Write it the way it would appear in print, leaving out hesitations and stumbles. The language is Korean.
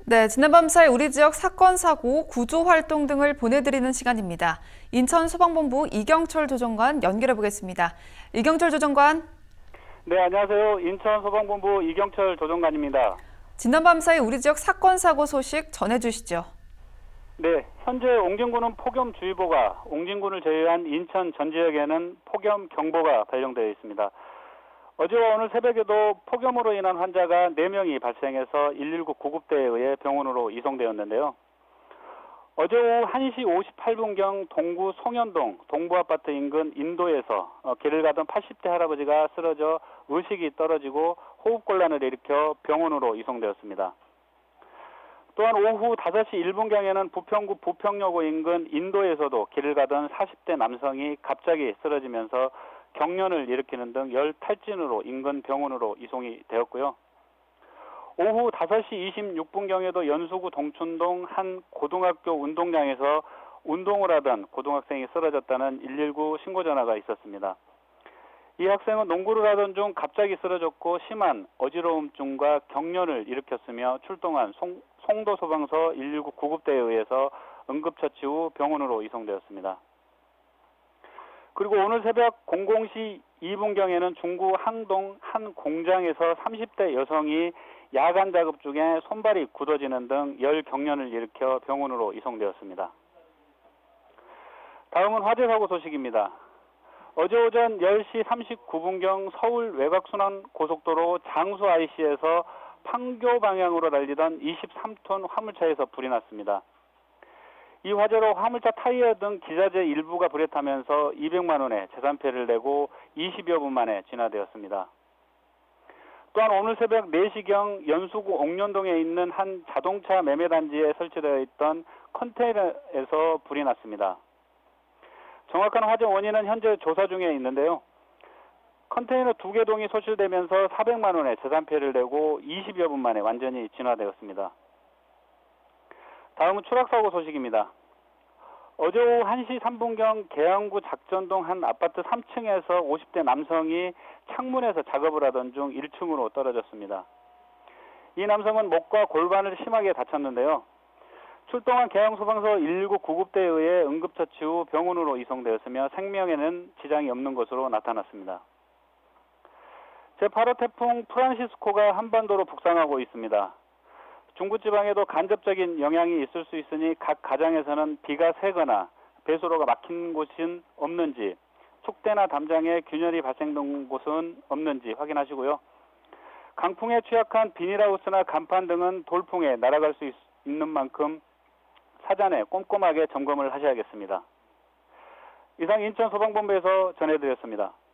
네, 지난밤 사이 우리 지역 사건, 사고, 구조 활동 등을 보내드리는 시간입니다. 인천소방본부 이경철 조정관 연결해 보겠습니다. 이경철 조정관. 네, 안녕하세요. 인천소방본부 이경철 조정관입니다. 지난밤 사이 우리 지역 사건, 사고 소식 전해주시죠. 네, 현재 옹진군은 폭염주의보가, 옹진군을 제외한 인천 전 지역에는 폭염경보가 발령되어 있습니다. 어제와 오늘 새벽에도 폭염으로 인한 환자가 4명이 발생해서 119 구급대에 의해 병원으로 이송되었는데요. 어제 오후 1시 58분경 동구 송현동 동부아파트 인근 인도에서 길을 가던 80대 할아버지가 쓰러져 의식이 떨어지고 호흡곤란을 일으켜 병원으로 이송되었습니다. 또한 오후 5시 1분경에는 부평구 부평여고 인근 인도에서도 길을 가던 40대 남성이 갑자기 쓰러지면서 경련을 일으키는 등 열 탈진으로 인근 병원으로 이송이 되었고요. 오후 5시 26분경에도 연수구 동춘동 한 고등학교 운동장에서 운동을 하던 고등학생이 쓰러졌다는 119 신고 전화가 있었습니다. 이 학생은 농구를 하던 중 갑자기 쓰러졌고 심한 어지러움증과 경련을 일으켰으며 출동한 송도소방서 119 구급대에 의해서 응급처치 후 병원으로 이송되었습니다. 그리고 오늘 새벽 00시 2분경에는 중구 항동 한 공장에서 30대 여성이 야간 작업 중에 손발이 굳어지는 등 열 경련을 일으켜 병원으로 이송되었습니다. 다음은 화재 사고 소식입니다. 어제 오전 10시 39분경 서울 외곽순환 고속도로 장수 IC에서 판교 방향으로 달리던 23톤 화물차에서 불이 났습니다. 이 화재로 화물차 타이어 등 기자재 일부가 불에 타면서 200만 원의 재산피해를 내고 20여 분 만에 진화되었습니다. 또한 오늘 새벽 4시경 연수구 옥련동에 있는 한 자동차 매매단지에 설치되어 있던 컨테이너에서 불이 났습니다. 정확한 화재 원인은 현재 조사 중에 있는데요. 컨테이너 2개 동이 소실되면서 400만 원의 재산피해를 내고 20여 분 만에 완전히 진화되었습니다. 다음은 추락사고 소식입니다. 어제 오후 1시 3분경 계양구 작전동 한 아파트 3층에서 50대 남성이 창문에서 작업을 하던 중 1층으로 떨어졌습니다. 이 남성은 목과 골반을 심하게 다쳤는데요. 출동한 계양소방서 119 구급대에 의해 응급처치 후 병원으로 이송되었으며 생명에는 지장이 없는 것으로 나타났습니다. 제8호 태풍 프란시스코가 한반도로 북상하고 있습니다. 중부지방에도 간접적인 영향이 있을 수 있으니 각 가정에서는 비가 새거나 배수로가 막힌 곳은 없는지, 축대나 담장에 균열이 발생된 곳은 없는지 확인하시고요. 강풍에 취약한 비닐하우스나 간판 등은 돌풍에 날아갈 수 있는 만큼 사전에 꼼꼼하게 점검을 하셔야겠습니다. 이상 인천소방본부에서 전해드렸습니다.